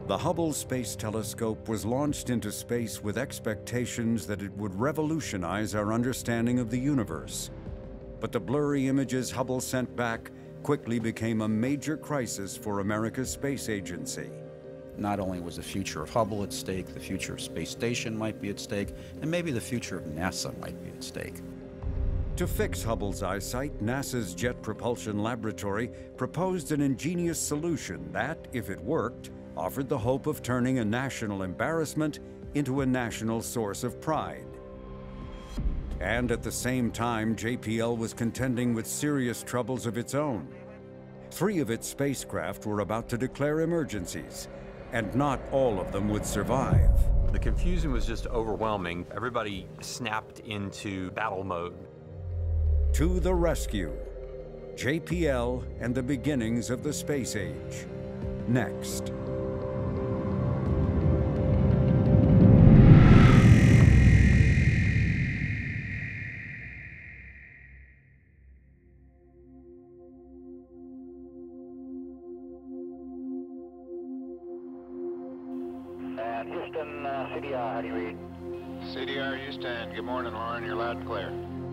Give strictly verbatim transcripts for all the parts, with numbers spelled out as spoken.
The Hubble Space Telescope was launched into space with expectations that it would revolutionize our understanding of the universe. But the blurry images Hubble sent back quickly became a major crisis for America's space agency. Not only was the future of Hubble at stake, the future of space station might be at stake, and maybe the future of NASA might be at stake. To fix Hubble's eyesight, NASA's Jet Propulsion Laboratory proposed an ingenious solution that, if it worked, offered the hope of turning a national embarrassment into a national source of pride. And at the same time, J P L was contending with serious troubles of its own. Three of its spacecraft were about to declare emergencies, and not all of them would survive. The confusion was just overwhelming. Everybody snapped into battle mode. To the rescue, J P L and the beginnings of the space age. Next. And Houston, uh, C D R, how do you read? C D R Houston, good morning, Lauren, you're loud and clear.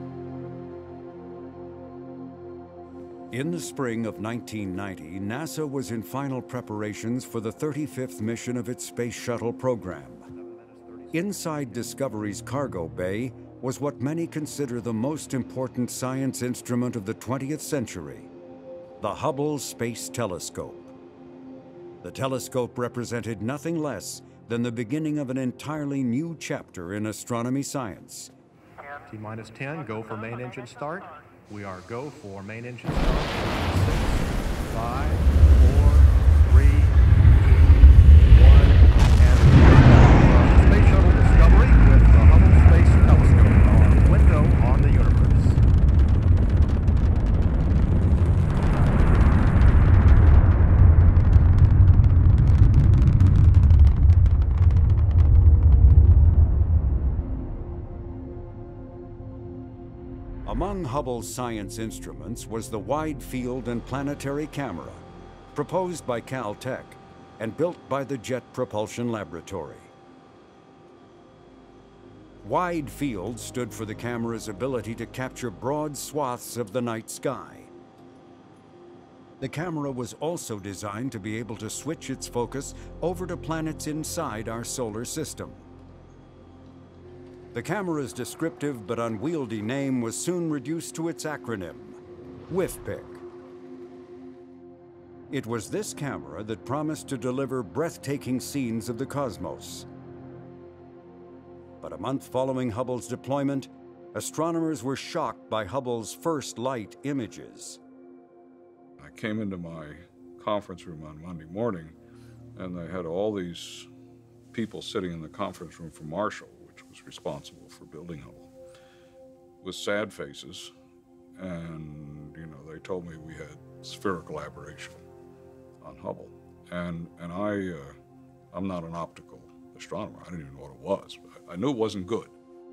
In the spring of nineteen ninety, NASA was in final preparations for the thirty-fifth mission of its space shuttle program. Inside Discovery's cargo bay was what many consider the most important science instrument of the twentieth century, the Hubble Space Telescope. The telescope represented nothing less than the beginning of an entirely new chapter in astronomy science. T minus ten, go for main engine start. We are go for main engine start. Six, five, four, three, two, one, and Space Shuttle Discovery with the Hubble Space Telescope, our window on the universe. Among Hubble's science instruments was the Wide Field and Planetary Camera, proposed by Caltech and built by the Jet Propulsion Laboratory. Wide Field stood for the camera's ability to capture broad swaths of the night sky. The camera was also designed to be able to switch its focus over to planets inside our solar system. The camera's descriptive but unwieldy name was soon reduced to its acronym, W I F P I C. It was this camera that promised to deliver breathtaking scenes of the cosmos. But a month following Hubble's deployment, astronomers were shocked by Hubble's first light images. I came into my conference room on Monday morning, and they had all these people sitting in the conference room from Marshall, which was responsible for building Hubble, with sad faces, and you know they told me we had spherical aberration on Hubble, and and I uh, I'm not an optical astronomer. I didn't even know what it was, but I knew it wasn't good.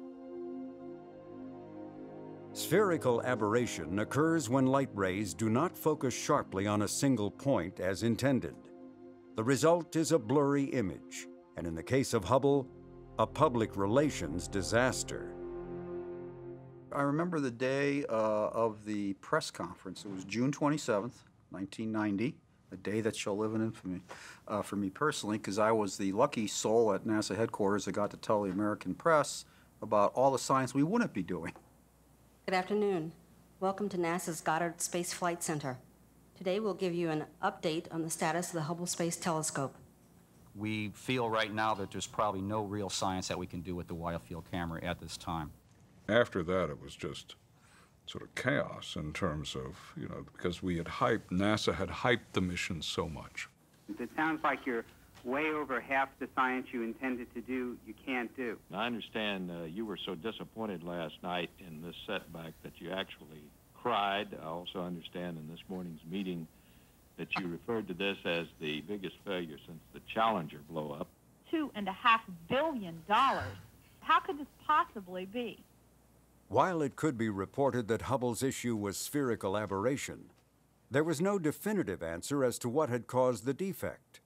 Spherical aberration occurs when light rays do not focus sharply on a single point as intended. The result is a blurry image, and in the case of Hubble, a public relations disaster. I remember the day uh, of the press conference. It was June twenty-seventh, nineteen ninety, a day that shall live in infamy uh, for me personally, because I was the lucky soul at NASA headquarters that got to tell the American press about all the science we wouldn't be doing. Good afternoon. Welcome to NASA's Goddard Space Flight Center. Today we'll give you an update on the status of the Hubble Space Telescope. We feel right now that there's probably no real science that we can do with the wide field camera at this time. After that, it was just sort of chaos in terms of, you know, because we had hyped, NASA had hyped the mission so much. It sounds like you're way over half the science you intended to do, you can't do. I understand uh, you were so disappointed last night in this setback that you actually cried. I also understand in this morning's meeting that you referred to this as the biggest failure since the Challenger blow-up. Two and a half billion dollars. How could this possibly be? While it could be reported that Hubble's issue was spherical aberration, there was no definitive answer as to what had caused the defect.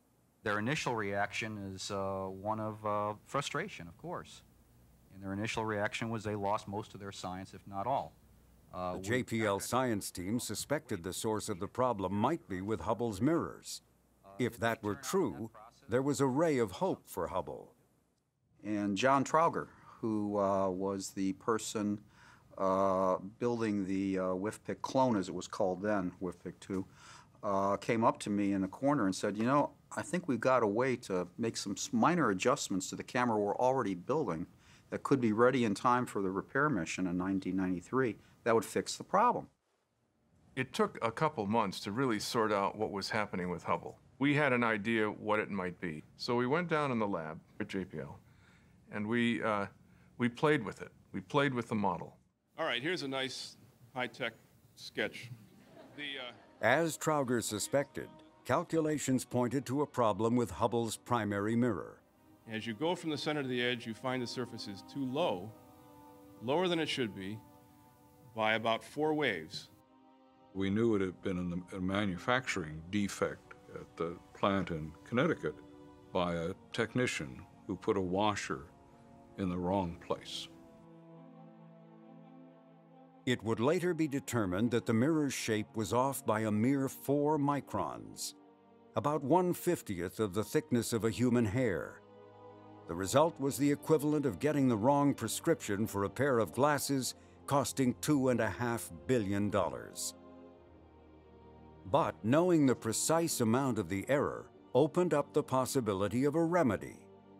Their initial reaction is uh, one of uh, frustration, of course. And their initial reaction was they lost most of their science, if not all. Uh, The J P L science team suspected the source of the problem might be with Hubble's mirrors. If that were true, there was a ray of hope for Hubble. And John Trauger, who uh, was the person uh, building the uh, W I F P I C clone, as it was called then, W I F P I C two, uh, came up to me in the corner and said, you know, I think we've got a way to make some minor adjustments to the camera we're already building that could be ready in time for the repair mission in nineteen ninety-three that would fix the problem. It took a couple months to really sort out what was happening with Hubble. We had an idea what it might be. So we went down in the lab at J P L, and we, uh, we played with it. We played with the model. All right, here's a nice high-tech sketch. The, uh... As Trauger suspected, calculations pointed to a problem with Hubble's primary mirror. As you go from the center to the edge, you find the surface is too low, lower than it should be, by about four waves. We knew it had been in the, a manufacturing defect at the plant in Connecticut by a technician who put a washer in the wrong place. It would later be determined that the mirror's shape was off by a mere four microns, about one fiftieth of the thickness of a human hair. The result was the equivalent of getting the wrong prescription for a pair of glasses costing two and a half billion dollars. But knowing the precise amount of the error opened up the possibility of a remedy.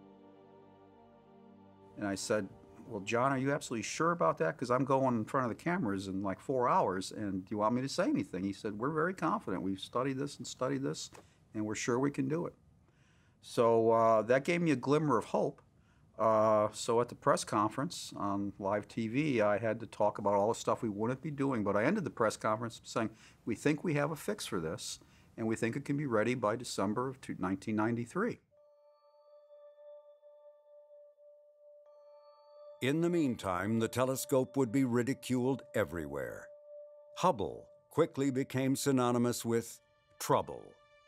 And I said, well, John, are you absolutely sure about that? Because I'm going in front of the cameras in like four hours, and do you want me to say anything? He said, we're very confident. We've studied this and studied this, and we're sure we can do it. So uh, that gave me a glimmer of hope. Uh, so at the press conference on live T V, I had to talk about all the stuff we wouldn't be doing, but I ended the press conference saying, we think we have a fix for this, and we think it can be ready by December of nineteen ninety-three. In the meantime, the telescope would be ridiculed everywhere. Hubble quickly became synonymous with trouble.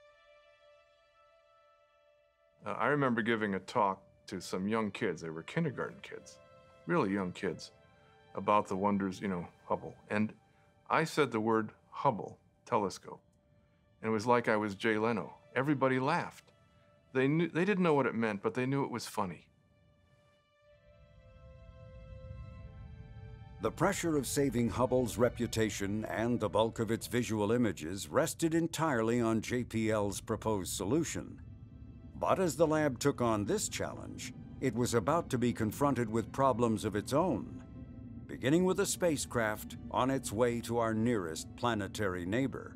Uh, I remember giving a talk to some young kids, they were kindergarten kids, really young kids, about the wonders, you know, Hubble. And I said the word Hubble telescope, and it was like I was Jay Leno. Everybody laughed. They knew, they didn't know what it meant, but they knew it was funny. The pressure of saving Hubble's reputation and the bulk of its visual images rested entirely on J P L's proposed solution. But as the lab took on this challenge, it was about to be confronted with problems of its own, beginning with a spacecraft on its way to our nearest planetary neighbor.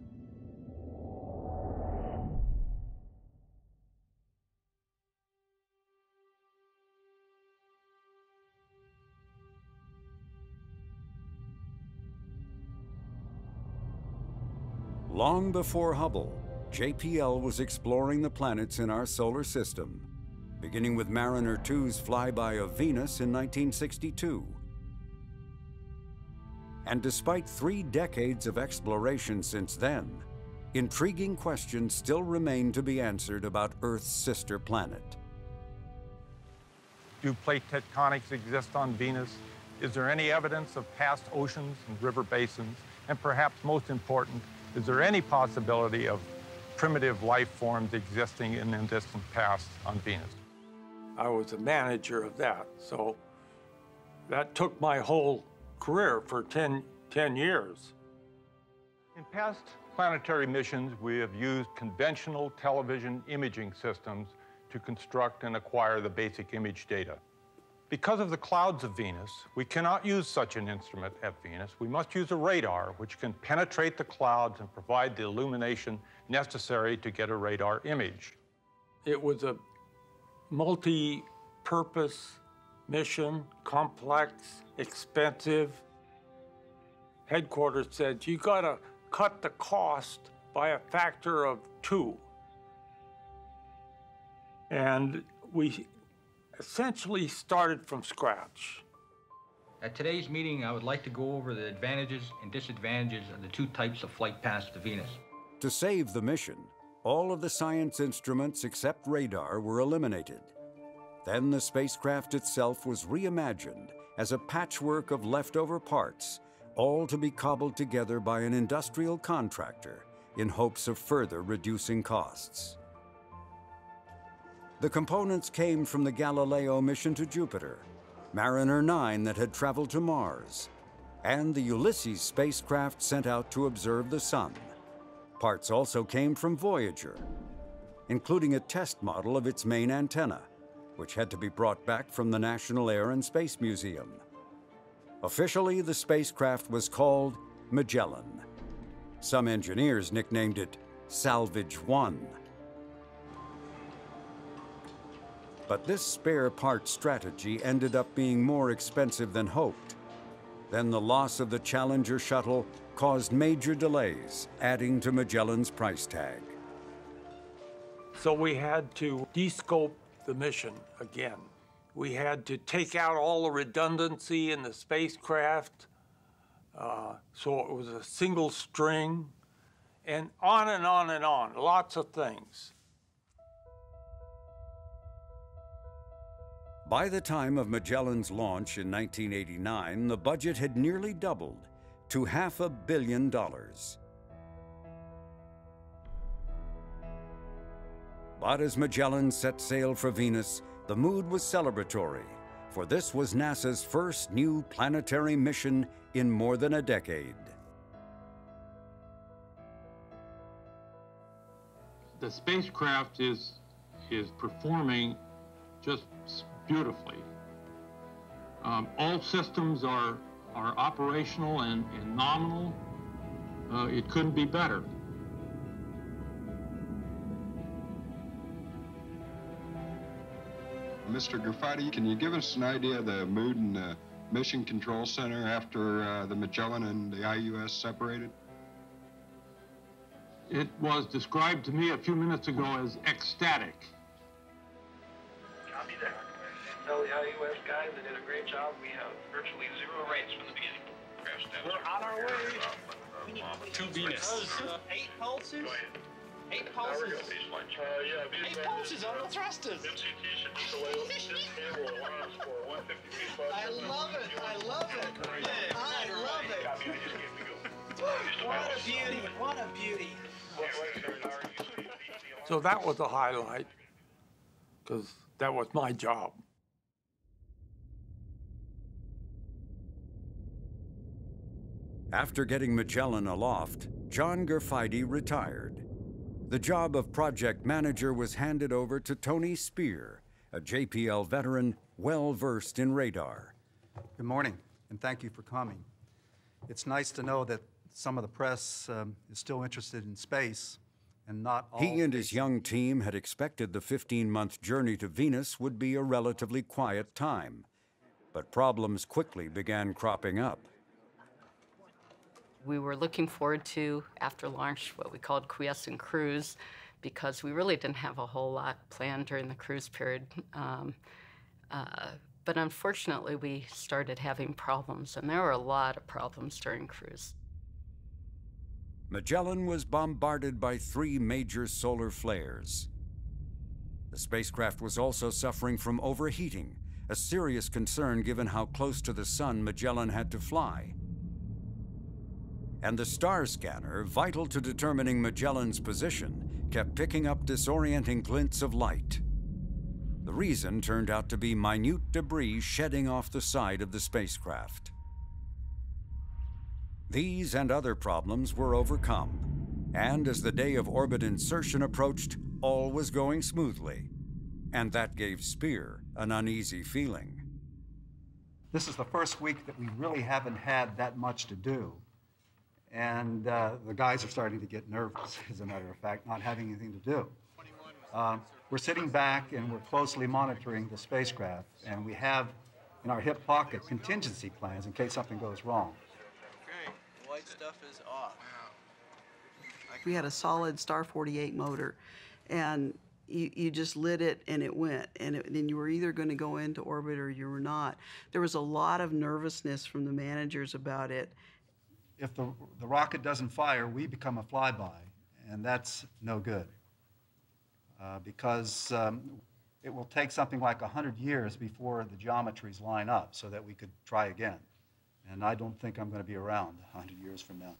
Long before Hubble, J P L was exploring the planets in our solar system, beginning with Mariner two's flyby of Venus in nineteen sixty-two. And despite three decades of exploration since then, intriguing questions still remain to be answered about Earth's sister planet. Do plate tectonics exist on Venus? Is there any evidence of past oceans and river basins? And perhaps most important, is there any possibility of primitive life forms existing in the distant past on Venus? I was a manager of that, so that took my whole career for ten, ten years. In past planetary missions, we have used conventional television imaging systems to construct and acquire the basic image data. Because of the clouds of Venus, we cannot use such an instrument at Venus. We must use a radar, which can penetrate the clouds and provide the illumination necessary to get a radar image. It was a multi-purpose mission, complex, expensive. Headquarters said, you gotta cut the cost by a factor of two. And we essentially started from scratch. At today's meeting, I would like to go over the advantages and disadvantages of the two types of flight paths to Venus. To save the mission, All of the science instruments except radar were eliminated. Then the spacecraft itself was reimagined as a patchwork of leftover parts, all to be cobbled together by an industrial contractor in hopes of further reducing costs. The components came from the Galileo mission to Jupiter, Mariner nine that had traveled to Mars, and the Ulysses spacecraft sent out to observe the Sun. Parts also came from Voyager, including a test model of its main antenna, which had to be brought back from the National Air and Space Museum. Officially, the spacecraft was called Magellan. Some engineers nicknamed it Salvage one. But this spare part strategy ended up being more expensive than hoped. Then the loss of the Challenger shuttle caused major delays, adding to Magellan's price tag. So we had to descope the mission again. We had to take out all the redundancy in the spacecraft, uh, so it was a single string, and on and on and on, lots of things. By the time of Magellan's launch in nineteen eighty-nine, the budget had nearly doubled to half a billion dollars. But as Magellan set sail for Venus, the mood was celebratory, for this was NASA's first new planetary mission in more than a decade. The spacecraft is, is performing just beautifully. Um, all systems are, are operational and, and nominal. Uh, it couldn't be better. Mister Graffiti, can you give us an idea of the mood in the Mission Control Center after uh, the Magellan and the I U S separated? It was described to me a few minutes ago as ecstatic. Copy that. Tell the I U S guys they did a great job. We have virtually zero rates from the beginning. We're on our way to Venus. Uh, eight pulses? Eight pulses? Uh, yeah, eight pulses on the thrusters. I love it. I love it. I love it. What a beauty. What a beauty. So that was a highlight, because that was my job. After getting Magellan aloft, John Graffiti retired. The job of project manager was handed over to Tony Spear, a J P L veteran well-versed in radar. Good morning, and thank you for coming. It's nice to know that some of the press um, is still interested in space, and not all. He and his young team had expected the fifteen-month journey to Venus would be a relatively quiet time, but problems quickly began cropping up. We were looking forward to, after launch, what we called quiescent cruise, because we really didn't have a whole lot planned during the cruise period. Um, uh, but unfortunately, we started having problems, and there were a lot of problems during cruise. Magellan was bombarded by three major solar flares. The spacecraft was also suffering from overheating, a serious concern given how close to the sun Magellan had to fly. And the star scanner, vital to determining Magellan's position, kept picking up disorienting glints of light. The reason turned out to be minute debris shedding off the side of the spacecraft. These and other problems were overcome, and as the day of orbit insertion approached, all was going smoothly. And that gave Spear an uneasy feeling. This is the first week that we really haven't had that much to do. And uh, the guys are starting to get nervous, as a matter of fact, not having anything to do. Um, we're sitting back and we're closely monitoring the spacecraft, and we have in our hip pocket contingency plans in case something goes wrong. Okay, the white stuff is off. We had a solid Star forty-eight motor, and you, you just lit it and it went, and it, then you were either going to go into orbit or you were not. There was a lot of nervousness from the managers about it. If the, the rocket doesn't fire, we become a flyby, and that's no good. uh, because um, it will take something like one hundred years before the geometries line up so that we could try again. And I don't think I'm going to be around one hundred years from now.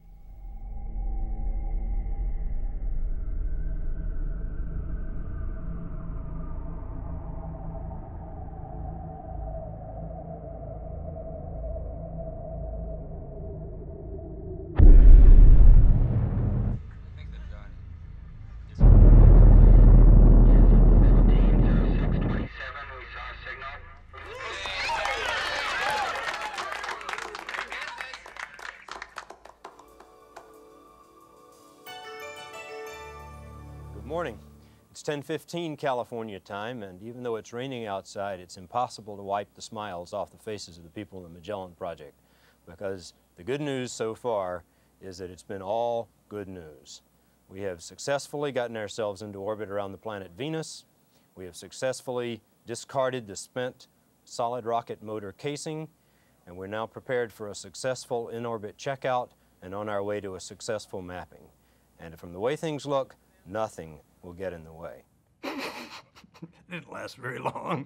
Morning. It's ten fifteen California time, and even though it's raining outside, it's impossible to wipe the smiles off the faces of the people in the Magellan project, because the good news so far is that it's been all good news. We have successfully gotten ourselves into orbit around the planet Venus. We have successfully discarded the spent solid rocket motor casing, and we're now prepared for a successful in-orbit checkout and on our way to a successful mapping. And from the way things look, nothing will get in the way. It didn't last very long.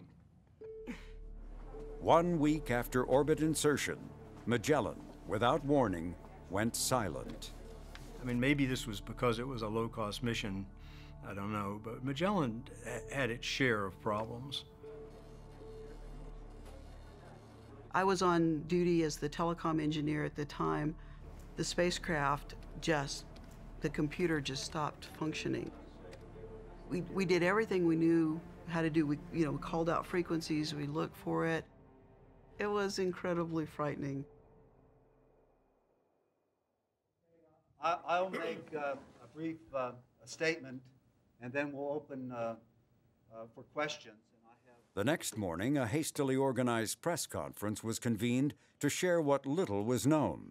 One week after orbit insertion, Magellan, without warning, went silent. I mean, maybe this was because it was a low-cost mission. I don't know, but Magellan had its share of problems. I was on duty as the telecom engineer at the time. The spacecraft just, the computer just stopped functioning. We, we did everything we knew how to do. We, you know, we called out frequencies, we looked for it. It was incredibly frightening. I, I'll make uh, a brief uh, a statement, and then we'll open uh, uh, for questions. The next morning, a hastily organized press conference was convened to share what little was known.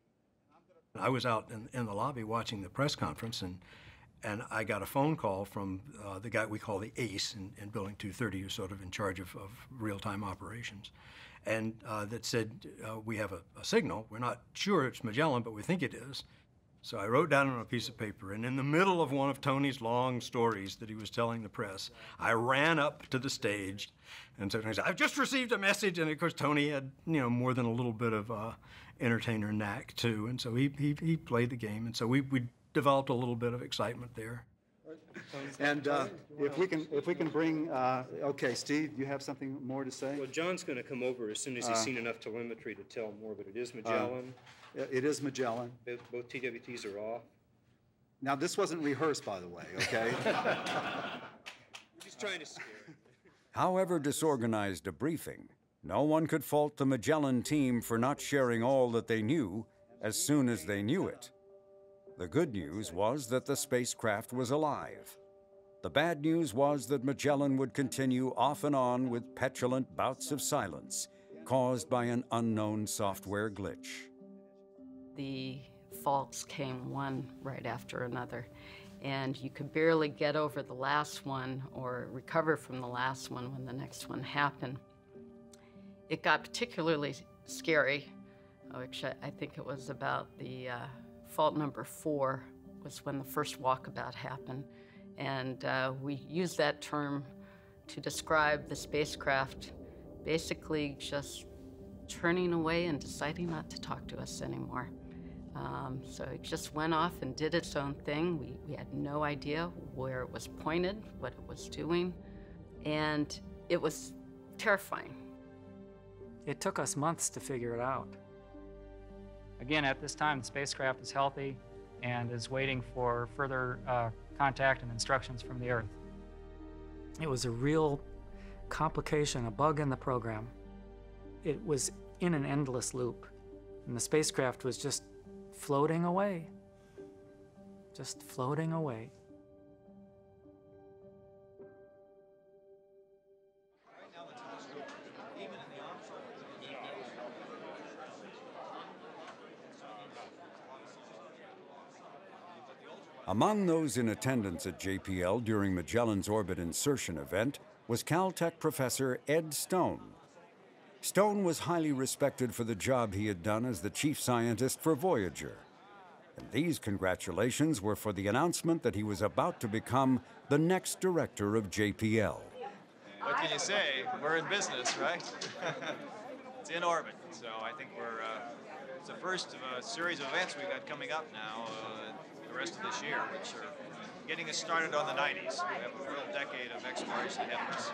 I was out in, in the lobby watching the press conference, and, and I got a phone call from uh, the guy we call the ace in, in Building two thirty, who's sort of in charge of, of real-time operations, and uh, that said, uh, we have a, a signal. We're not sure it's Magellan, but we think it is. So I wrote down on a piece of paper, and in the middle of one of Tony's long stories that he was telling the press, I ran up to the stage and said, I've just received a message. And of course, Tony had, you know, more than a little bit of uh, entertainer knack too. And so he, he, he played the game. And so we, we developed a little bit of excitement there. And uh, if we can, if we can bring, uh, okay, Steve, you have something more to say? Well, John's going to come over as soon as he's Uh, seen enough telemetry to tell more, but it is Magellan. Uh, it is Magellan. Both, both T W Ts are off. Now, this wasn't rehearsed, by the way, okay? We're just trying to scare him. However disorganized a briefing, no one could fault the Magellan team for not sharing all that they knew as soon as they knew it. The good news was that the spacecraft was alive. The bad news was that Magellan would continue off and on with petulant bouts of silence caused by an unknown software glitch. The faults came one right after another, and you could barely get over the last one or recover from the last one when the next one happened. It got particularly scary, which I think it was about the uh, fault number four was when the first walkabout happened. And uh, we used that term to describe the spacecraft basically just turning away and deciding not to talk to us anymore. Um, so it just went off and did its own thing. We, we had no idea where it was pointed, what it was doing, and it was terrifying. It took us months to figure it out. Again, at this time, the spacecraft is healthy and is waiting for further uh, contact and instructions from the Earth. It was a real complication, a bug in the program. It was in an endless loop, and the spacecraft was just floating away, just floating away. Among those in attendance at J P L during Magellan's orbit insertion event was Caltech professor Ed Stone. Stone was highly respected for the job he had done as the chief scientist for Voyager. And these congratulations were for the announcement that he was about to become the next director of J P L. What can you say? We're in business, right? It's in orbit, so I think we're, uh, it's the first of a series of events we've got coming up now, uh, the rest of this year, which are getting us started on the nineties. We have a real decade of exploration ahead of us.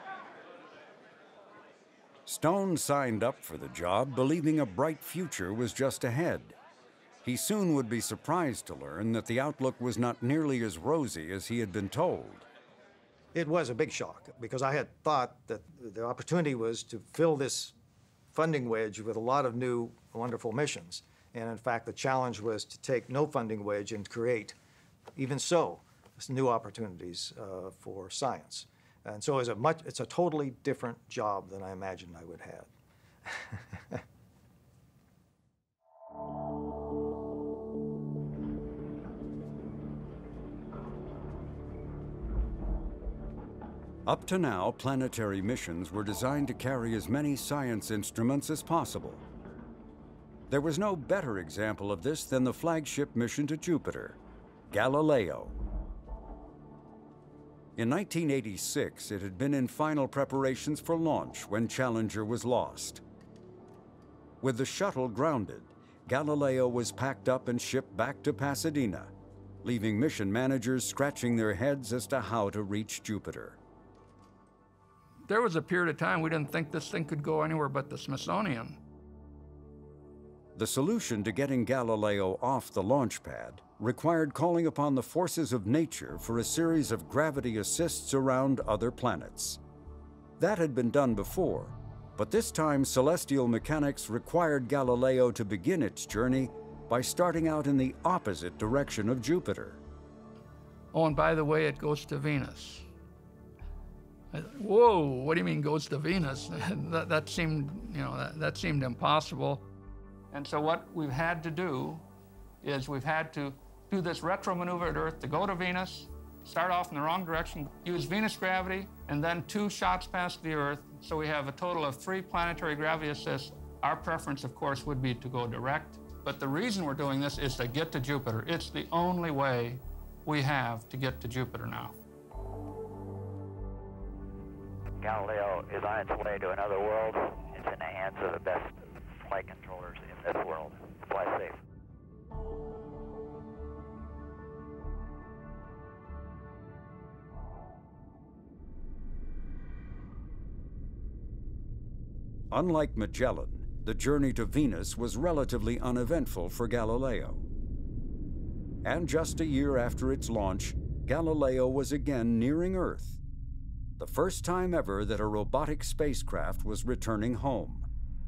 Stone signed up for the job believing a bright future was just ahead. He soon would be surprised to learn that the outlook was not nearly as rosy as he had been told. It was a big shock because I had thought that the opportunity was to fill this funding wedge with a lot of new, wonderful missions. And in fact, the challenge was to take no funding wedge and create, even so, new opportunities uh, for science. And so it's a, much, it's a totally different job than I imagined I would have. Up to now, planetary missions were designed to carry as many science instruments as possible. There was no better example of this than the flagship mission to Jupiter, Galileo. In nineteen eighty-six, it had been in final preparations for launch when Challenger was lost. With the shuttle grounded, Galileo was packed up and shipped back to Pasadena, leaving mission managers scratching their heads as to how to reach Jupiter. There was a period of time we didn't think this thing could go anywhere but the Smithsonian. The solution to getting Galileo off the launch pad required calling upon the forces of nature for a series of gravity assists around other planets. That had been done before, but this time celestial mechanics required Galileo to begin its journey by starting out in the opposite direction of Jupiter. Oh, and by the way, it goes to Venus. Whoa, what do you mean goes to Venus? that, that seemed, you know, that, that seemed impossible. And so what we've had to do is we've had to do this retro maneuver at Earth to go to Venus, start off in the wrong direction, use Venus gravity, and then two shots past the Earth. So we have a total of three planetary gravity assists. Our preference, of course, would be to go direct. But the reason we're doing this is to get to Jupiter. It's the only way we have to get to Jupiter now. Galileo is on its way to another world. It's in the hands of the best flight controllers in this world. Fly safe. Unlike Magellan, the journey to Venus was relatively uneventful for Galileo. And just a year after its launch, Galileo was again nearing Earth, the first time ever that a robotic spacecraft was returning home.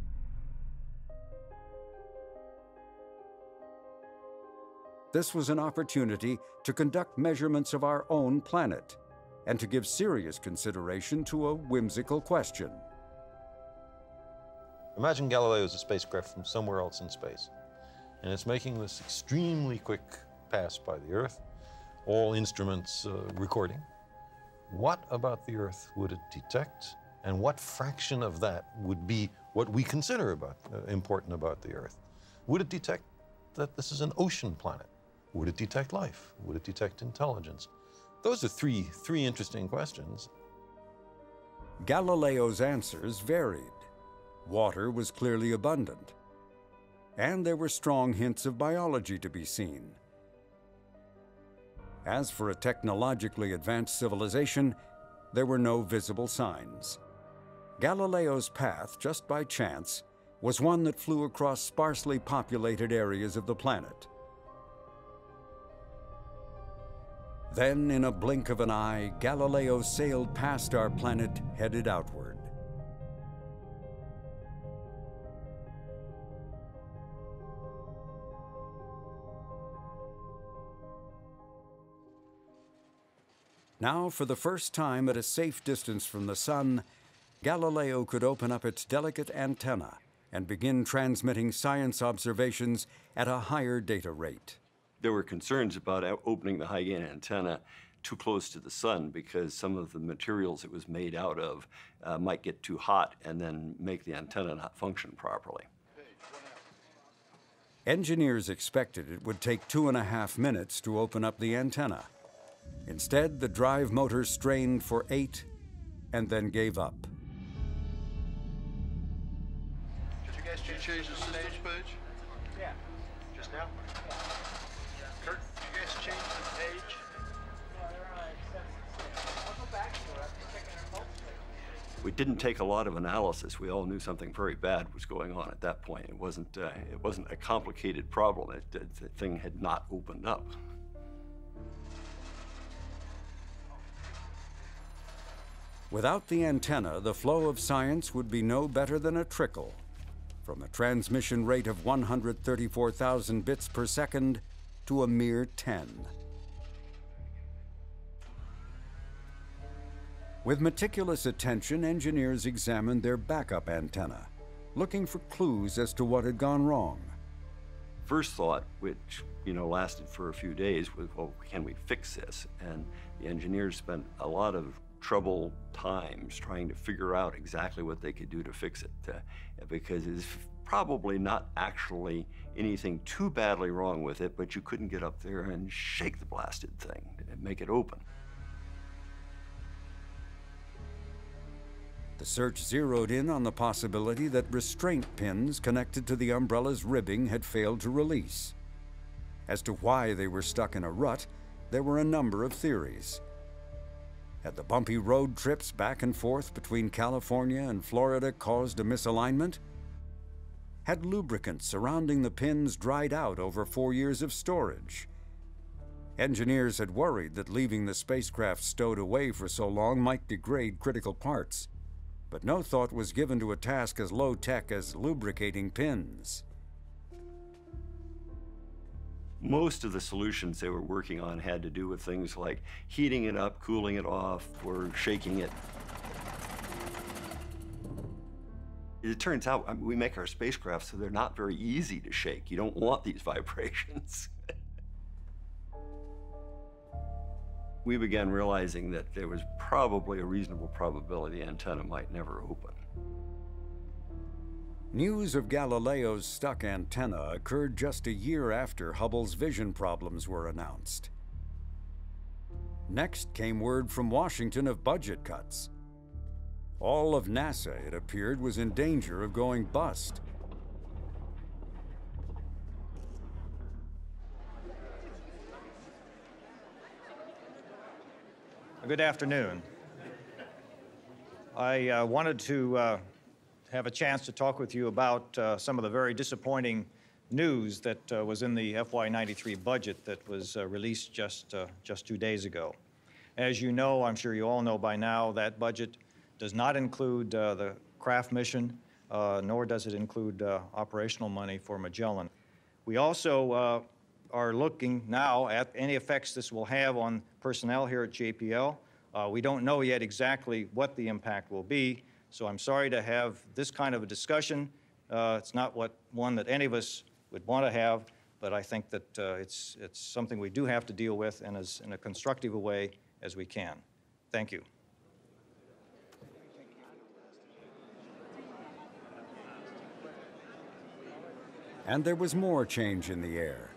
This was an opportunity to conduct measurements of our own planet and to give serious consideration to a whimsical question. Imagine Galileo is a spacecraft from somewhere else in space, and it's making this extremely quick pass by the Earth, all instruments uh, recording. What about the Earth would it detect, and what fraction of that would be what we consider about, uh, important about the Earth? Would it detect that this is an ocean planet? Would it detect life? Would it detect intelligence? Those are three, three interesting questions. Galileo's answers varied. Water was clearly abundant, and there were strong hints of biology to be seen. As for a technologically advanced civilization, there were no visible signs. Galileo's path, just by chance, was one that flew across sparsely populated areas of the planet. Then, in a blink of an eye, Galileo sailed past our planet, headed outward. Now, for the first time at a safe distance from the sun, Galileo could open up its delicate antenna and begin transmitting science observations at a higher data rate. There were concerns about opening the high-gain antenna too close to the sun because some of the materials it was made out of uh, might get too hot and then make the antenna not function properly. Engineers expected it would take two and a half minutes to open up the antenna. Instead, the drive motor strained for eight and then gave up. Did you guys change the systems page? Yeah. Just now? Kurt, did you guys change the page? Yeah, they're on seven. I'll go back to it. I'm just checking our pulse rate. We didn't take a lot of analysis. We all knew something very bad was going on at that point. It wasn't, uh, it wasn't a complicated problem. It, it, the thing had not opened up. Without the antenna, the flow of science would be no better than a trickle, from a transmission rate of one hundred thirty-four thousand bits per second to a mere ten. With meticulous attention, engineers examined their backup antenna, looking for clues as to what had gone wrong. First thought, which you know lasted for a few days, was, well, can we fix this? And the engineers spent a lot of trouble times trying to figure out exactly what they could do to fix it, uh, because it's probably not actually anything too badly wrong with it, but you couldn't get up there and shake the blasted thing and make it open. The search zeroed in on the possibility that restraint pins connected to the umbrella's ribbing had failed to release. As to why they were stuck in a rut, there were a number of theories. Had the bumpy road trips back and forth between California and Florida caused a misalignment? Had lubricant surrounding the pins dried out over four years of storage? Engineers had worried that leaving the spacecraft stowed away for so long might degrade critical parts, but no thought was given to a task as low-tech as lubricating pins. Most of the solutions they were working on had to do with things like heating it up, cooling it off, or shaking it. It turns out, I mean, we make our spacecraft so they're not very easy to shake. You don't want these vibrations. We began realizing that there was probably a reasonable probability the antenna might never open. News of Galileo's stuck antenna occurred just a year after Hubble's vision problems were announced. Next came word from Washington of budget cuts. All of NASA, it appeared, was in danger of going bust. Good afternoon. I uh, wanted to uh, have a chance to talk with you about uh, some of the very disappointing news that uh, was in the F Y ninety-three budget that was uh, released just, uh, just two days ago. As you know, I'm sure you all know by now, that budget does not include uh, the craft mission, uh, nor does it include uh, operational money for Magellan. We also uh, are looking now at any effects this will have on personnel here at J P L. Uh, we don't know yet exactly what the impact will be, so I'm sorry to have this kind of a discussion. Uh, it's not what one that any of us would want to have, but I think that uh, it's, it's something we do have to deal with and as in a constructive a way as we can. Thank you. And there was more change in the air.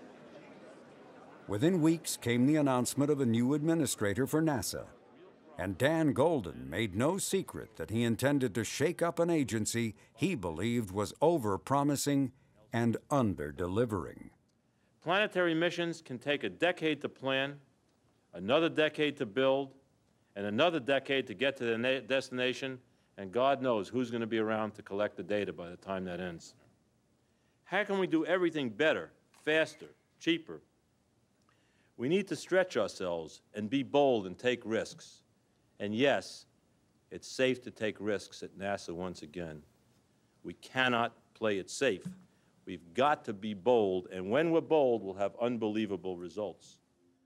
Within weeks came the announcement of a new administrator for NASA, and Dan Golden made no secret that he intended to shake up an agency he believed was over-promising and under-delivering. Planetary missions can take a decade to plan, another decade to build, and another decade to get to the destination, and God knows who's going to be around to collect the data by the time that ends. How can we do everything better, faster, cheaper? We need to stretch ourselves and be bold and take risks. And yes, it's safe to take risks at NASA once again. We cannot play it safe. We've got to be bold, and when we're bold, we'll have unbelievable results.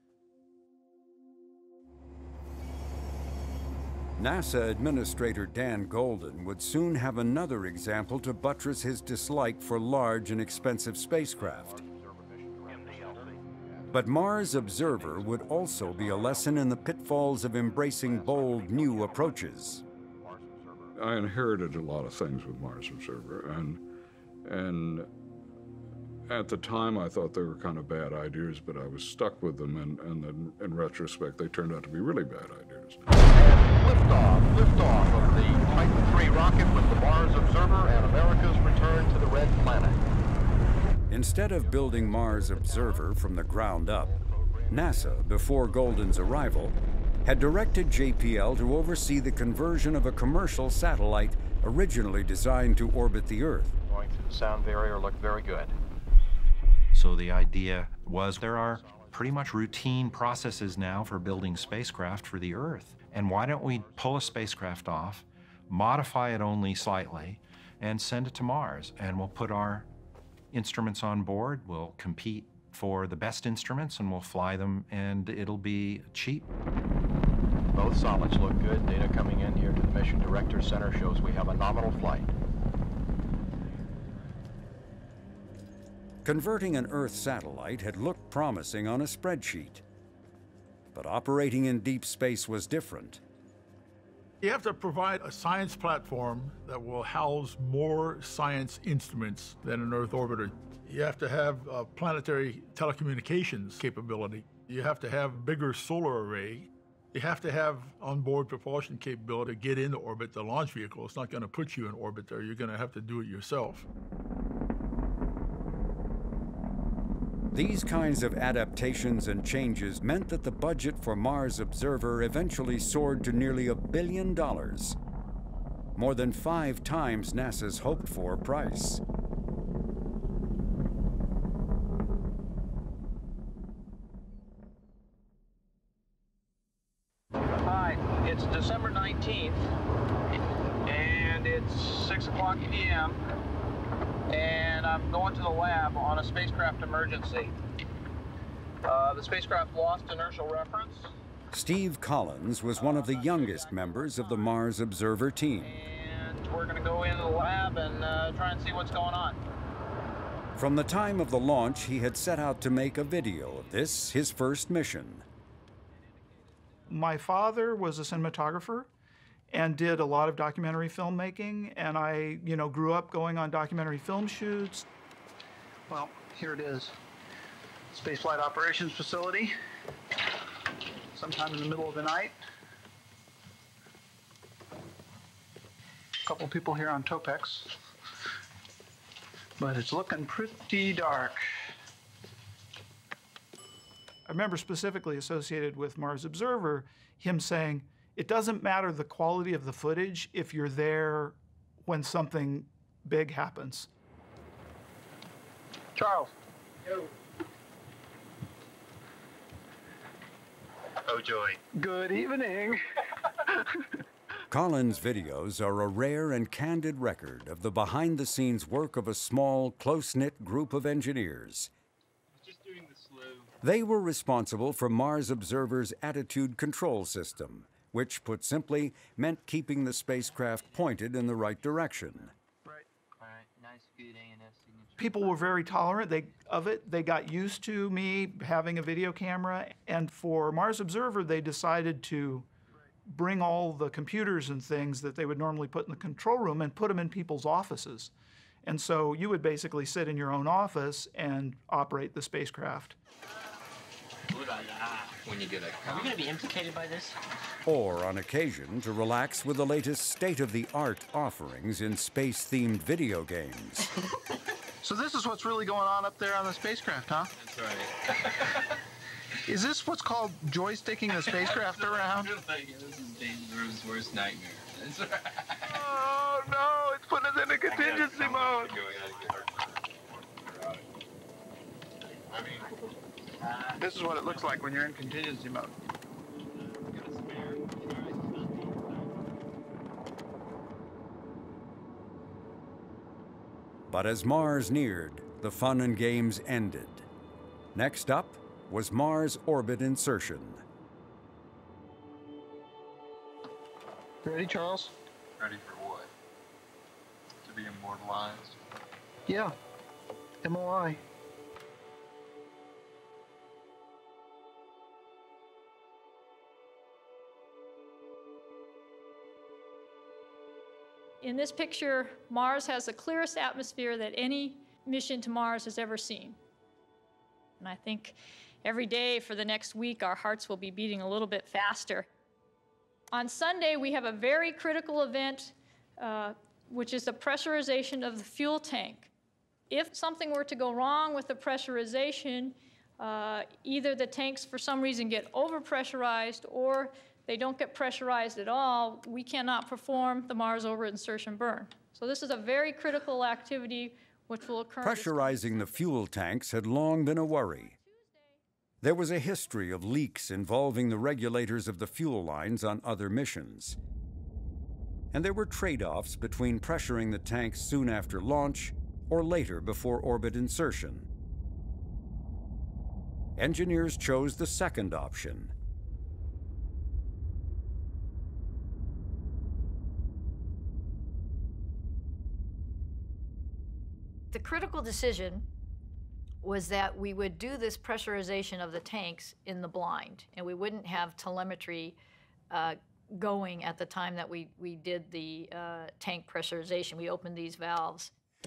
NASA Administrator Dan Golden would soon have another example to buttress his dislike for large and expensive spacecraft. But Mars Observer would also be a lesson in the pitfalls of embracing bold new approaches. I inherited a lot of things with Mars Observer, and and At the time, I thought they were kind of bad ideas, but I was stuck with them, and, and then in retrospect, they turned out to be really bad ideas. Liftoff, liftoff of the Titan three rocket with the Mars Observer and America's return to the Red Planet. Instead of building Mars Observer from the ground up, NASA, before Golden's arrival, had directed J P L to oversee the conversion of a commercial satellite originally designed to orbit the Earth. Going through the sound barrier looked very good. So the idea was there are pretty much routine processes now for building spacecraft for the Earth. And why don't we pull a spacecraft off, modify it only slightly, and send it to Mars? And we'll put our instruments on board, we'll compete for the best instruments, and we'll fly them, and it'll be cheap. Both solids look good. Data coming in here to the Mission Director Center shows we have a nominal flight. Converting an Earth satellite had looked promising on a spreadsheet. But operating in deep space was different. You have to provide a science platform that will house more science instruments than an Earth orbiter. You have to have a planetary telecommunications capability. You have to have a bigger solar array. You have to have onboard propulsion capability to get into orbit. The launch vehicle is not going to put you in orbit there. You're going to have to do it yourself. These kinds of adaptations and changes meant that the budget for Mars Observer eventually soared to nearly a billion dollars, more than five times NASA's hoped-for price. Hi, it's December nineteenth, and it's six o'clock p m and I'm going to the lab on a spacecraft emergency. Uh, the spacecraft lost inertial reference. Steve Collins was one of the youngest members of the Mars Observer team. And we're going to go into the lab and uh, try and see what's going on. From the time of the launch, he had set out to make a video of this, his first mission. My father was a cinematographer and did a lot of documentary filmmaking, and I, you know, grew up going on documentary film shoots. Well, here it is. Spaceflight Operations Facility. Sometime in the middle of the night. A couple people here on Topex. But it's looking pretty dark. I remember specifically associated with Mars Observer, him saying, it doesn't matter the quality of the footage if you're there when something big happens. Charles. Yo. Oh, joy. Good evening. Collins' videos are a rare and candid record of the behind-the-scenes work of a small, close-knit group of engineers. Just doing the slow. They were responsible for Mars Observer's attitude control system, which, put simply, meant keeping the spacecraft pointed in the right direction. Right. All right. Nice, good A N S signature. People were very tolerant they, of it. They got used to me having a video camera. And for Mars Observer, they decided to bring all the computers and things that they would normally put in the control room and put them in people's offices. And so you would basically sit in your own office and operate the spacecraft. When you get a Are we going to be implicated by this? Or, on occasion, to relax with the latest state-of-the-art offerings in space-themed video games. So this is what's really going on up there on the spacecraft, huh? That's right. Is this what's called joysticking the spacecraft around? This is Danger's worst nightmare. That's right. Oh, no, it's putting us into contingency mode. This is what it looks like when you're in contingency mode. But as Mars neared, the fun and games ended. Next up was Mars orbit insertion. Ready, Charles? Ready for what? To be immortalized? Yeah. M O I. In this picture, Mars has the clearest atmosphere that any mission to Mars has ever seen. And I think every day for the next week, our hearts will be beating a little bit faster. On Sunday, we have a very critical event, uh, which is the pressurization of the fuel tank. If something were to go wrong with the pressurization, uh, either the tanks for some reason get overpressurized or they don't get pressurized at all, we cannot perform the Mars orbit insertion burn. So this is a very critical activity which will occur. Pressurizing the fuel tanks had long been a worry. There was a history of leaks involving the regulators of the fuel lines on other missions. And there were trade-offs between pressuring the tanks soon after launch or later before orbit insertion. Engineers chose the second option. The critical decision was that we would do this pressurization of the tanks in the blind, and we wouldn't have telemetry uh, going at the time that we, we did the uh, tank pressurization. We opened these valves.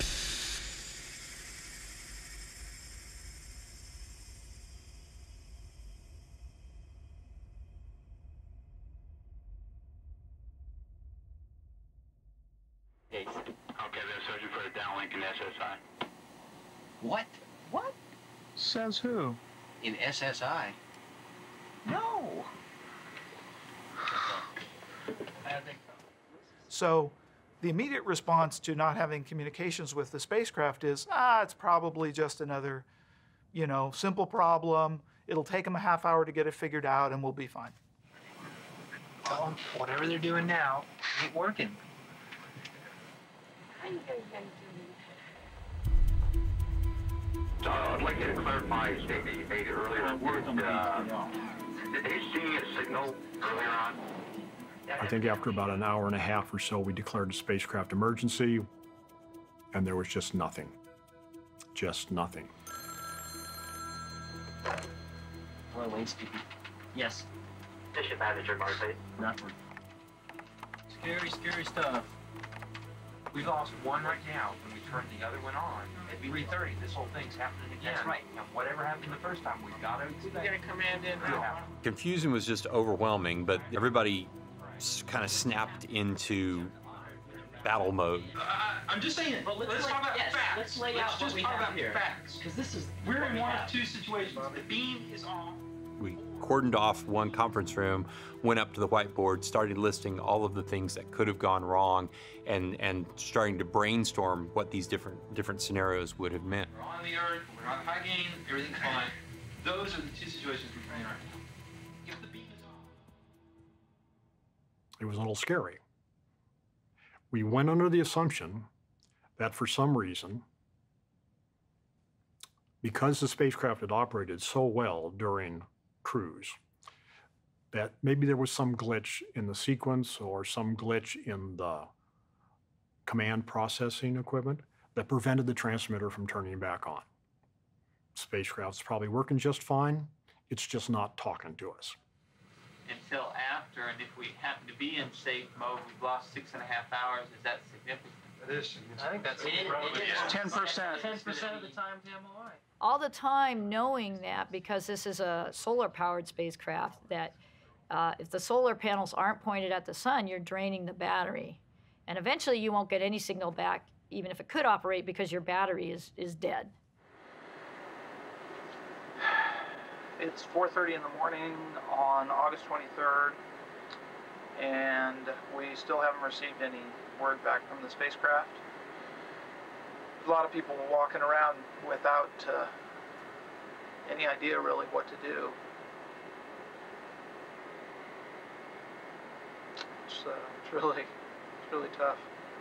Okay, they're searching for a downlink in S S I. What? What? Says who? In S S I? No. So the immediate response to not having communications with the spacecraft is, ah, it's probably just another, you know, simple problem. It'll take them a half hour to get it figured out and we'll be fine. Well, whatever they're doing now ain't working. Uh, I'd like you to clarify a statement you made earlier. Did, uh, did they see a signal earlier on? I think after about an hour and a half or so, we declared a spacecraft emergency, and there was just nothing. Just nothing. Hello, Wayne speaking. Yes. Mission manager, Marcy. Nothing. Scary, scary stuff. We lost one right now when we turned the other one on. At three thirty, this whole thing's happening again. That's right. And whatever happened the first time, we've got to expect. We got a command in now. Confusion was just overwhelming, but everybody kind of snapped into battle mode. Uh, I'm just saying, but let's, let's talk about yes, facts. Let's lay let's out just what we talk have about here. facts. Because this is We're in one have. of two situations. The beam is on. We cordoned off one conference room, went up to the whiteboard, started listing all of the things that could have gone wrong, and, and starting to brainstorm what these different, different scenarios would have meant. We're on the Earth, we're on high gain, everything's fine. Those are the two situations we're in right now. If the beam is on. It was a little scary. We went under the assumption that for some reason, because the spacecraft had operated so well during cruise, that maybe there was some glitch in the sequence or some glitch in the command processing equipment that prevented the transmitter from turning back on. Spacecraft's probably working just fine. It's just not talking to us. Until after, and if we happen to be in safe mode, we've lost six and a half hours. Is that significant? It is. I think that's ten percent. ten percent of the time to M O I. All the time knowing that, because this is a solar-powered spacecraft, that uh, if the solar panels aren't pointed at the sun, you're draining the battery. And eventually you won't get any signal back, even if it could operate, because your battery is, is dead. It's four thirty in the morning on August twenty-third, and we still haven't received any word back from the spacecraft. A lot of people were walking around without uh, any idea really what to do. It's, uh, it's really, it's really tough.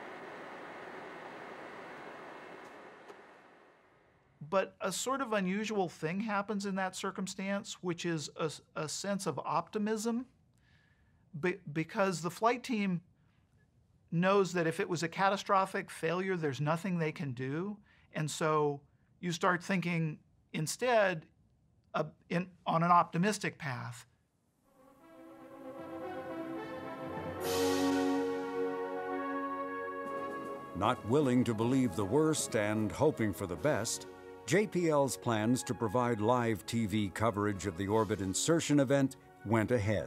But a sort of unusual thing happens in that circumstance, which is a, a sense of optimism, be, because the flight team knows that if it was a catastrophic failure, there's nothing they can do. And so you start thinking instead uh, in, on an optimistic path. Not willing to believe the worst and hoping for the best, J P L's plans to provide live T V coverage of the orbit insertion event went ahead.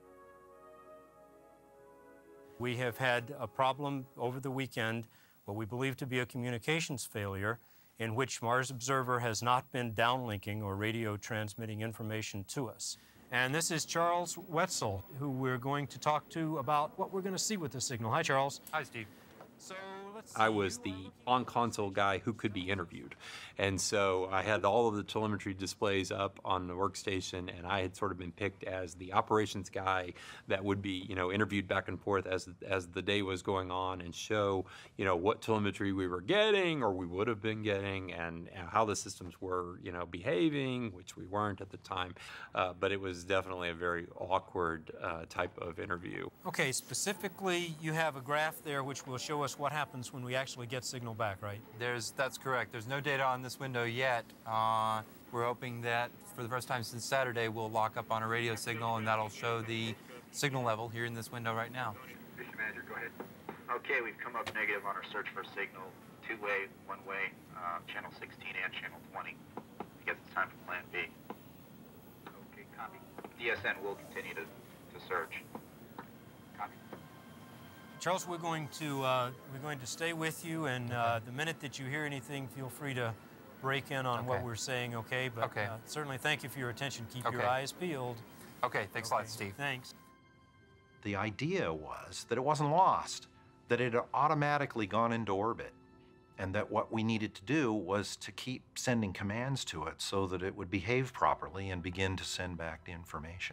We have had a problem over the weekend, what we believe to be a communications failure, in which Mars Observer has not been downlinking or radio transmitting information to us. And this is Charles Wetzel, who we're going to talk to about what we're going to see with the signal. Hi, Charles. Hi, Steve. So let's I was the on-console guy who could be interviewed. And so I had all of the telemetry displays up on the workstation, and I had sort of been picked as the operations guy that would be, you know, interviewed back and forth as, as the day was going on and show, you know, what telemetry we were getting or we would have been getting and, and how the systems were, you know, behaving, which we weren't at the time. Uh, but it was definitely a very awkward uh, type of interview. Okay, specifically, you have a graph there which will show us what happens when we actually get signal back, right? There's, that's correct. There's no data on this window yet. Uh, we're hoping that for the first time since Saturday, we'll lock up on a radio signal, and that'll show the signal level here in this window right now. Mister Manager, go ahead. Okay, we've come up negative on our search for signal. Two-way, one-way, uh, channel sixteen and channel twenty. I guess it's time for plan B. Okay, copy. D S N will continue to, to search. Copy. Charles, we're going to uh, we're going to stay with you, and uh, the minute that you hear anything, feel free to break in on okay. what we're saying, okay? But okay. Uh, certainly thank you for your attention. Keep okay. your eyes peeled. Okay, thanks okay. a lot, Steve. Thanks. The idea was that it wasn't lost, that it had automatically gone into orbit, and that what we needed to do was to keep sending commands to it so that it would behave properly and begin to send back the information.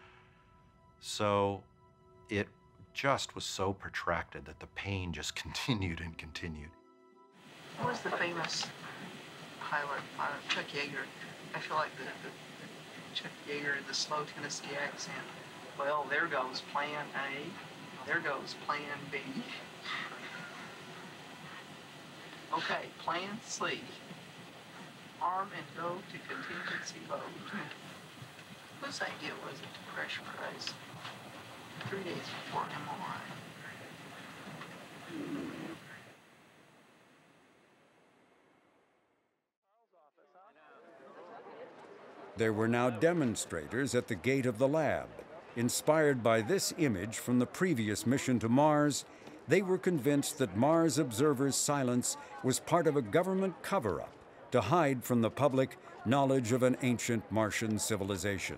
So it just was so protracted that the pain just continued and continued. Who was the famous pilot, pilot Chuck Yeager? I feel like the, the, the Chuck Yeager, the slow Tennessee accent. Well, there goes plan A, there goes plan B. Okay, plan C. Arm and go to contingency mode. Whose idea was it to pressurize three days before M R I? There were now demonstrators at the gate of the lab. Inspired by this image from the previous mission to Mars, they were convinced that Mars observers' silence was part of a government cover-up to hide from the public knowledge of an ancient Martian civilization.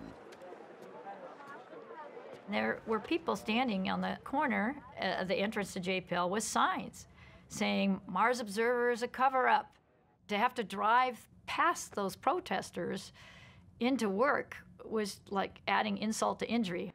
There were people standing on the corner of the entrance to J P L with signs saying, Mars Observer is a cover-up. To have to drive past those protesters into work was like adding insult to injury.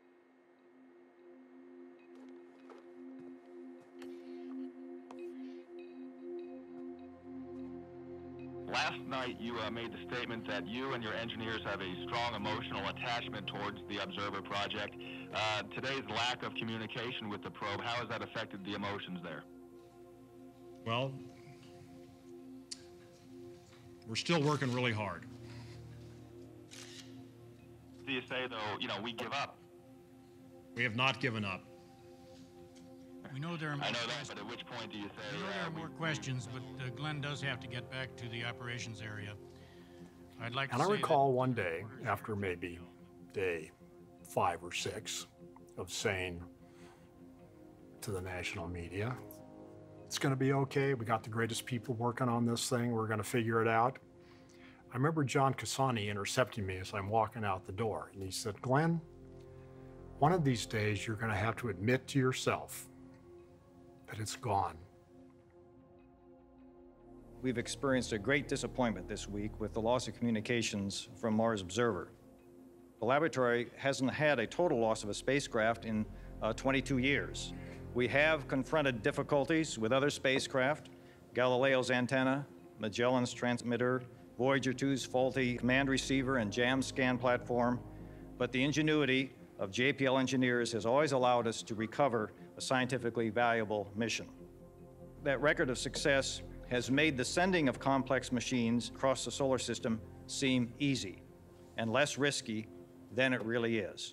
Last night, you uh, made the statement that you and your engineers have a strong emotional attachment towards the Observer project. Uh, today's lack of communication with the probe, how has that affected the emotions there? Well, we're still working really hard. Do you say, though, you know, we give up? We have not given up. We know there are more I know that, questions. but at which point do you say... We know there uh, are more we, questions, but uh, Glenn does have to get back to the operations area. I'd like And to I say recall one day, after maybe day five or six, of saying to the national media, it's going to be okay. We got the greatest people working on this thing. We're going to figure it out. I remember John Cassani intercepting me as I'm walking out the door. And he said, Glenn, one of these days you're going to have to admit to yourself that it's gone. We've experienced a great disappointment this week with the loss of communications from Mars Observer. The laboratory hasn't had a total loss of a spacecraft in uh, twenty-two years. We have confronted difficulties with other spacecraft, Galileo's antenna, Magellan's transmitter, Voyager two's faulty command receiver and jam scan platform, but the ingenuity of J P L engineers has always allowed us to recover a scientifically valuable mission. That record of success has made the sending of complex machines across the solar system seem easy and less risky than it really is.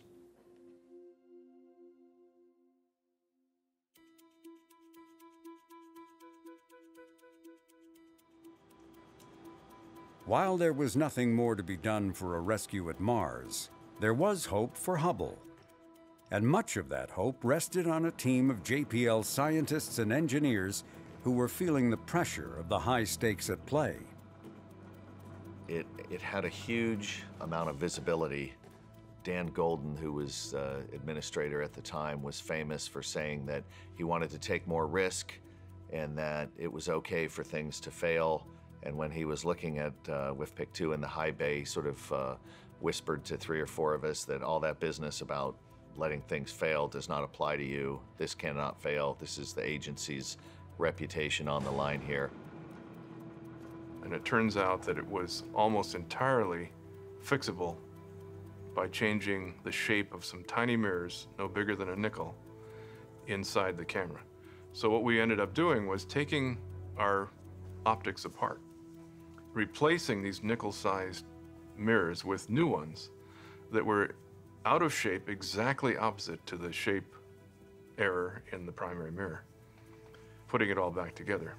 While there was nothing more to be done for a rescue at Mars, there was hope for Hubble. And much of that hope rested on a team of J P L scientists and engineers who were feeling the pressure of the high stakes at play. It, it had a huge amount of visibility. Dan Golden, who was uh, administrator at the time, was famous for saying that he wanted to take more risk and that it was okay for things to fail. And when he was looking at uh, W I F P I C two in the high bay, sort of uh, whispered to three or four of us that all that business about letting things fail does not apply to you. This cannot fail. This is the agency's reputation on the line here. And it turns out that it was almost entirely fixable by changing the shape of some tiny mirrors, no bigger than a nickel, inside the camera. So what we ended up doing was taking our optics apart, replacing these nickel-sized mirrors with new ones that were out of shape, exactly opposite to the shape error in the primary mirror, putting it all back together.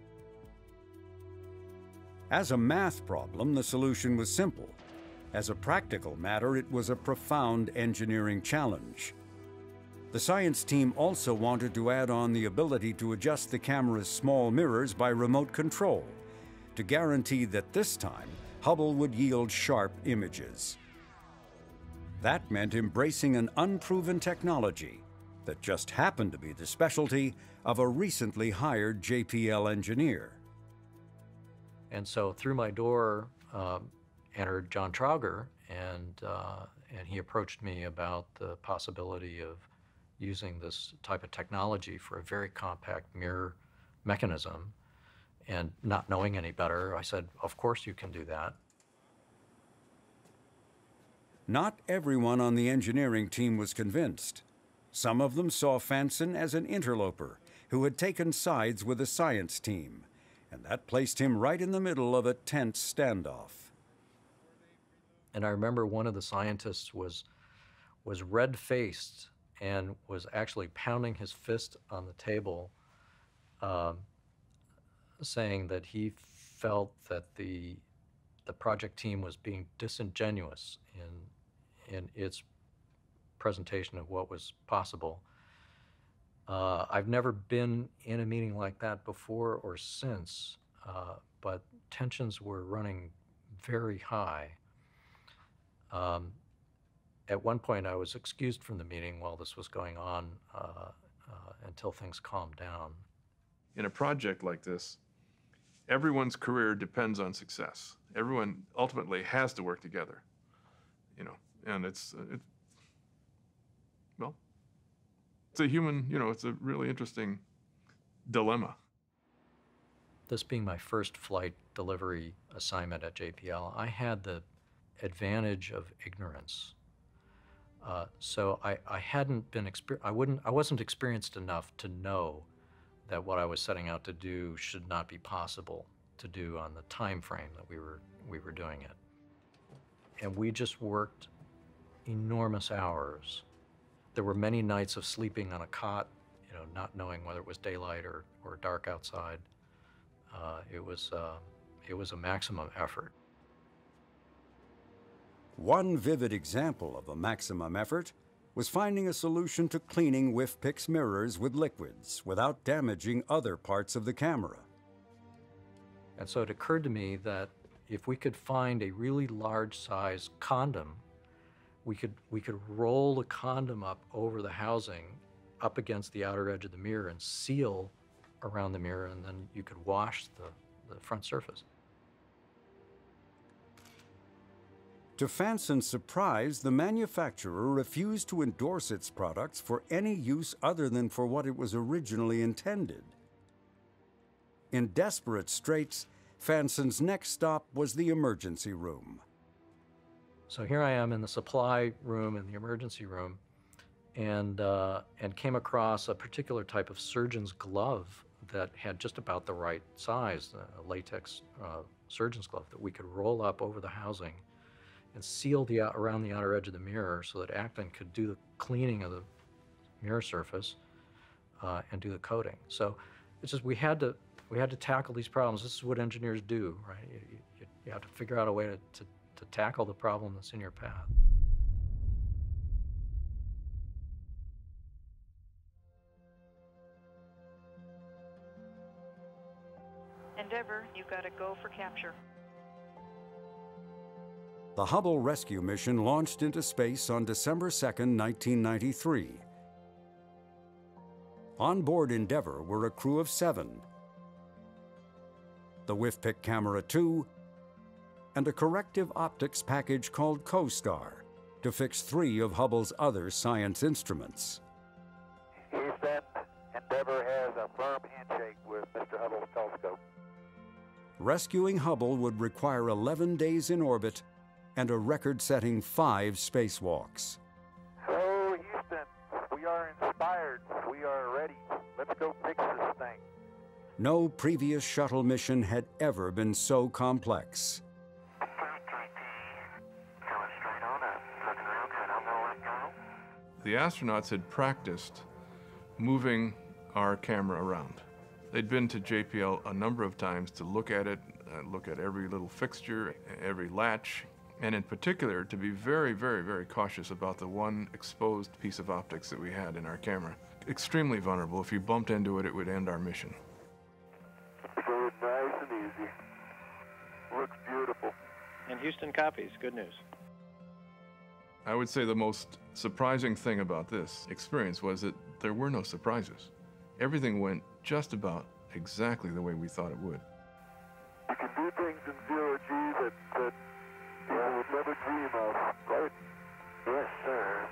As a math problem, the solution was simple. As a practical matter, it was a profound engineering challenge. The science team also wanted to add on the ability to adjust the camera's small mirrors by remote control, to guarantee that this time, Hubble would yield sharp images. That meant embracing an unproven technology that just happened to be the specialty of a recently hired J P L engineer. And so through my door um, entered John Trauger, and, uh, and he approached me about the possibility of using this type of technology for a very compact mirror mechanism. And not knowing any better, I said, of course you can do that. Not everyone on the engineering team was convinced. Some of them saw Fanson as an interloper who had taken sides with the science team, and that placed him right in the middle of a tense standoff. And I remember one of the scientists was, was red-faced and was actually pounding his fist on the table, um, saying that he felt that the, the project team was being disingenuous in, in its presentation of what was possible. Uh, I've never been in a meeting like that before or since, uh, but tensions were running very high. Um, at one point, I was excused from the meeting while this was going on uh, uh, until things calmed down. In a project like this, everyone's career depends on success. Everyone ultimately has to work together, you know, and it's, it, well, it's a human, you know, it's a really interesting dilemma. This being my first flight delivery assignment at J P L, I had the advantage of ignorance. Uh, so I, I hadn't been, exper I wouldn't, I wasn't experienced enough to know that what I was setting out to do should not be possible to do on the time frame that we were, we were doing it. And we just worked enormous hours. There were many nights of sleeping on a cot, you know, not knowing whether it was daylight or, or dark outside. Uh, it was, uh, it was a maximum effort. One vivid example of a maximum effort was finding a solution to cleaning W I F P C's mirrors with liquids without damaging other parts of the camera. And so it occurred to me that if we could find a really large size condom, we could, we could roll the condom up over the housing up against the outer edge of the mirror and seal around the mirror, and then you could wash the, the front surface. To Fanson's surprise, the manufacturer refused to endorse its products for any use other than for what it was originally intended. In desperate straits, Fanson's next stop was the emergency room. So here I am in the supply room, in the emergency room, and, uh, and came across a particular type of surgeon's glove that had just about the right size, a latex uh, surgeon's glove that we could roll up over the housing and seal the, around the outer edge of the mirror so that Acton could do the cleaning of the mirror surface uh, and do the coating. So it's just we had to we had to tackle these problems. This is what engineers do, right? You, you, You have to figure out a way to, to, to tackle the problem that's in your path. Endeavour, you've got to go for capture. The Hubble rescue mission launched into space on December second, nineteen ninety-three. On board Endeavour were a crew of seven, the WIFPIC Camera two, and a corrective optics package called CoStar to fix three of Hubble's other science instruments. Houston, Endeavour has a firm handshake with Mister Hubble's telescope. Rescuing Hubble would require eleven days in orbit and a record-setting five spacewalks. So, Houston, we are inspired. We are ready. Let's go fix this thing. No previous shuttle mission had ever been so complex. The astronauts had practiced moving our camera around. They'd been to J P L a number of times to look at it, uh, look at every little fixture, every latch, and in particular to be very, very, very cautious about the one exposed piece of optics that we had in our camera. Extremely vulnerable. If you bumped into it, it would end our mission. Going nice and easy. Looks beautiful. And Houston copies. Good news. I would say the most surprising thing about this experience was that there were no surprises. Everything went just about exactly the way we thought it would. You can do things in zero G that, that people would never dream of, right? Yes, sir.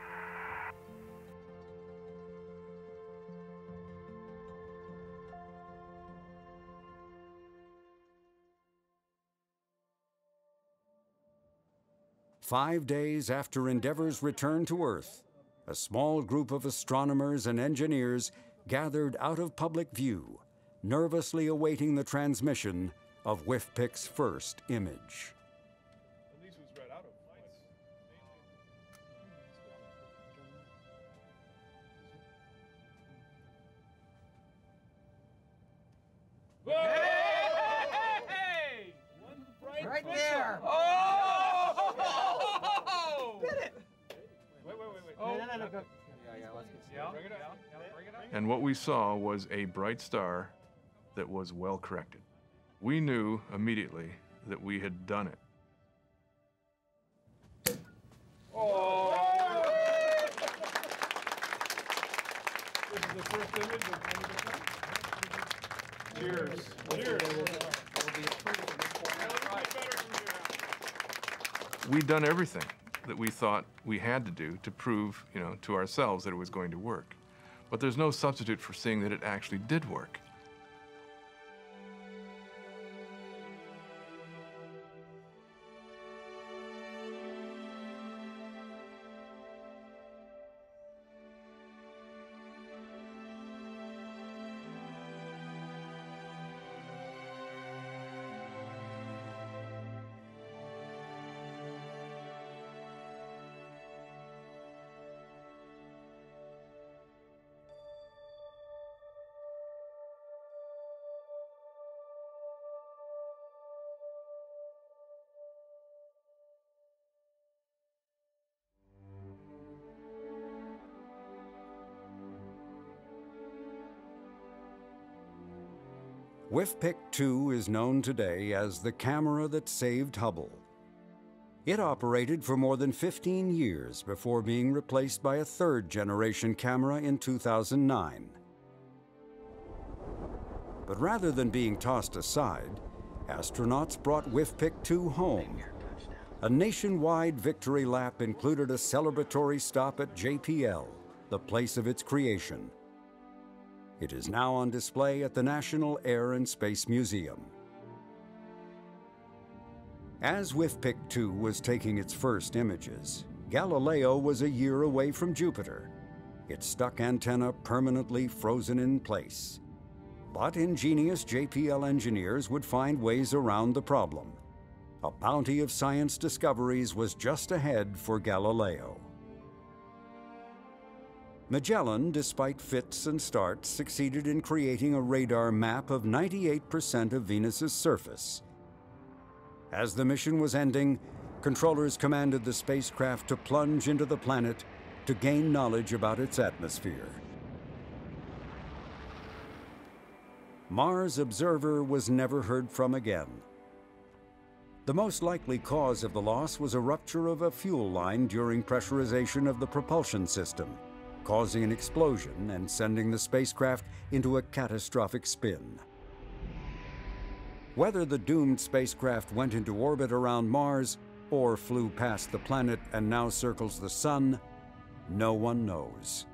Five days after Endeavour's return to Earth, a small group of astronomers and engineers gathered out of public view, nervously awaiting the transmission of WIFPIC's first image. Hey! Right there! Oh! Did it! Wait, wait, wait, wait. Oh, no, no, no, go. Yeah, yeah, let's get yeah, bring it up. Yeah, bring it up. And what we saw was a bright star that was well corrected. We knew immediately that we had done it. Oh! This is the first image of Cheers. Cheers. We'd done everything that we thought we had to do to prove, you know, to ourselves that it was going to work. But there's no substitute for seeing that it actually did work. WIFPIC two is known today as the camera that saved Hubble. It operated for more than fifteen years before being replaced by a third-generation camera in two thousand nine. But rather than being tossed aside, astronauts brought WIFPIC two home. A nationwide victory lap included a celebratory stop at J P L, the place of its creation. It is now on display at the National Air and Space Museum. As WIFPIC two was taking its first images, Galileo was a year away from Jupiter, its stuck antenna permanently frozen in place. But ingenious J P L engineers would find ways around the problem. A bounty of science discoveries was just ahead for Galileo. Magellan, despite fits and starts, succeeded in creating a radar map of ninety-eight percent of Venus's surface. As the mission was ending, controllers commanded the spacecraft to plunge into the planet to gain knowledge about its atmosphere. Mars Observer was never heard from again. The most likely cause of the loss was a rupture of a fuel line during pressurization of the propulsion system, causing an explosion and sending the spacecraft into a catastrophic spin. Whether the doomed spacecraft went into orbit around Mars or flew past the planet and now circles the Sun, no one knows.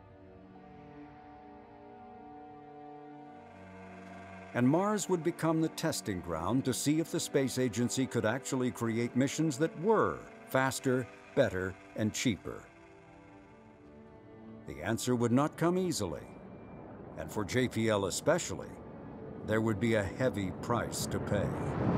And Mars would become the testing ground to see if the space agency could actually create missions that were faster, better, and cheaper. The answer would not come easily, and for J P L especially, there would be a heavy price to pay.